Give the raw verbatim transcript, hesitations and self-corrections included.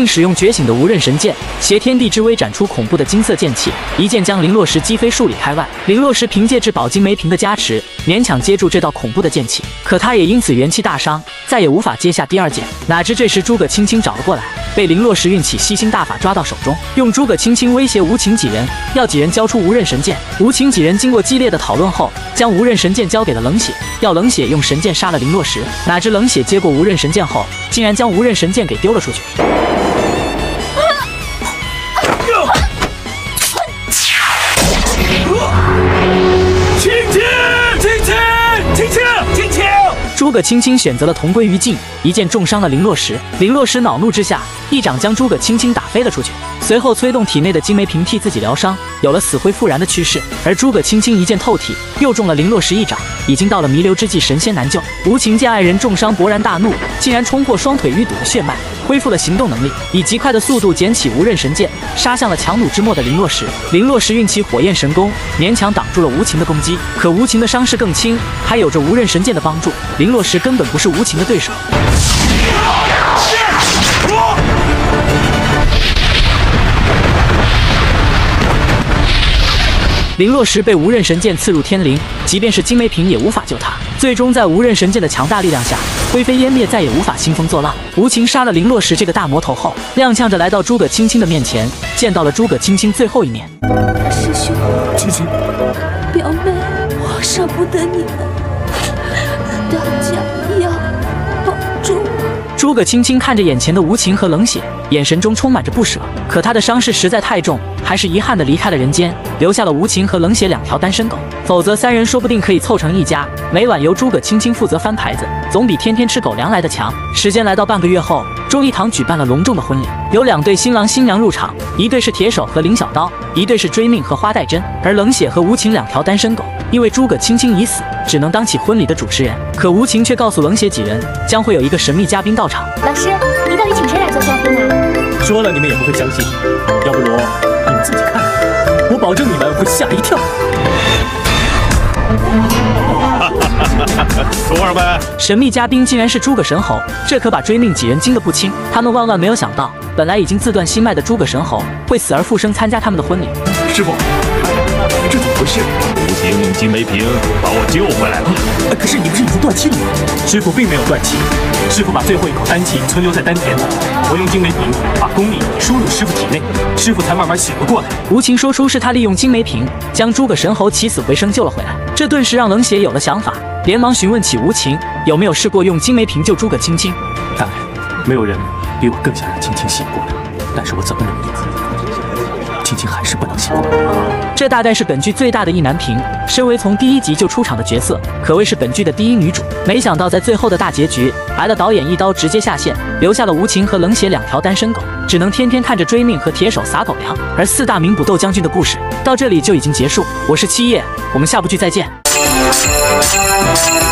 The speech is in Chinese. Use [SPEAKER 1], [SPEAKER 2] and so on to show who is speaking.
[SPEAKER 1] 命使用觉醒的无刃神剑，挟天地之威展出恐怖的金色剑气，一剑将林洛石击飞数里开外。林洛石凭借至宝金梅瓶的加持，勉强接住这道恐怖的剑气，可他也因此元气大伤，再也无法接下第二剑。哪知这时诸葛青青找了过来，被林洛石运起吸星大法抓到手中，用诸葛青青威胁无情几人，要几人交出无刃神剑。无情几人经过激烈的讨论后，将无刃神剑交给了冷血，要冷血用神剑杀了林洛石。哪知冷血接过无刃神剑后，竟然将无刃神剑给丢了出去。
[SPEAKER 2] 青青，青青，青青，青青！
[SPEAKER 1] 诸葛青青选择了同归于尽，一剑重伤了林洛石。林洛石恼怒之下，一掌将诸葛青青打飞了出去，随后催动体内的金梅瓶替自己疗伤，有了死灰复燃的趋势。而诸葛青青一剑透体，又中了林洛石一掌，已经到了弥留之际，神仙难救。无情见爱人重伤，勃然大怒，竟然冲破双腿淤堵的血脉，恢复了行动能力，以极快的速度捡起无刃神剑，杀向了强弩之末的林洛石。林洛石运起火焰神功，勉强挡住了无情的攻击，可无情的伤势更轻，还有着无刃神剑的帮助，林洛石根本不是无情的对手。林洛石被无刃神剑刺入天灵，即便是金梅瓶也无法救他，最终在无刃神剑的强大力量下灰飞烟灭，再也无法兴风作浪。无情杀了林洛石这个大魔头后，踉跄着来到诸葛青青的面前，见到了诸葛青青最后一面。
[SPEAKER 3] 师兄，
[SPEAKER 2] 青青，
[SPEAKER 3] 表妹，我舍不得你们，大家要保重。
[SPEAKER 1] 诸葛青青看着眼前的无情和冷血，眼神中充满着不舍。可他的伤势实在太重，还是遗憾地离开了人间，留下了无情和冷血两条单身狗。否则三人说不定可以凑成一家，每晚由诸葛青青负责翻牌子，总比天天吃狗粮来的强。时间来到半个月后，忠义堂举办了隆重的婚礼，有两对新郎新娘入场，一对是铁手和林小刀，一对是追命和花带针。而冷血和无情两条单身狗，因为诸葛青青已死，只能当起婚礼的主持人。可无情却告诉冷血几人，将会有一个神秘嘉宾到场。
[SPEAKER 4] 老师，你到底请谁来做嘉宾啊？
[SPEAKER 2] 说了你们也不会相信，要不如你们自己看看，我保证你们会吓一跳。徒儿们，
[SPEAKER 1] 神秘嘉宾竟然是诸葛神侯，这可把追命几人惊得不轻。他们万万没有想到，本来已经自断心脉的诸葛神侯会死而复生参加他们的婚礼。
[SPEAKER 2] 师傅，这怎么回事？
[SPEAKER 5] 无情用金梅瓶把我救回来了。
[SPEAKER 2] 呃、可是你不是已经断气了吗？师傅并没有断气，师傅把最后一口丹气存留在丹田里，我用金梅瓶把功力输入师傅体内，师傅才慢慢醒了过来。
[SPEAKER 1] 无情说出是他利用金梅瓶将诸葛神侯起死回生救了回来，这顿时让冷血有了想法，连忙询问起无情有没有试过用金梅瓶救诸葛青青。
[SPEAKER 2] 当然，没有人比我更想让青青醒过来，但是我怎么努力，青青还是不能醒过来。
[SPEAKER 1] 这大概是本剧最大的意难平，身为从第一集就出场的角色，可谓是本剧的第一女主。没想到在最后的大结局，挨了导演一刀直接下线，留下了无情和冷血两条单身狗，只能天天看着追命和铁手撒狗粮。而四大名捕窦将军的故事到这里就已经结束。我是七叶，我们下部剧再见。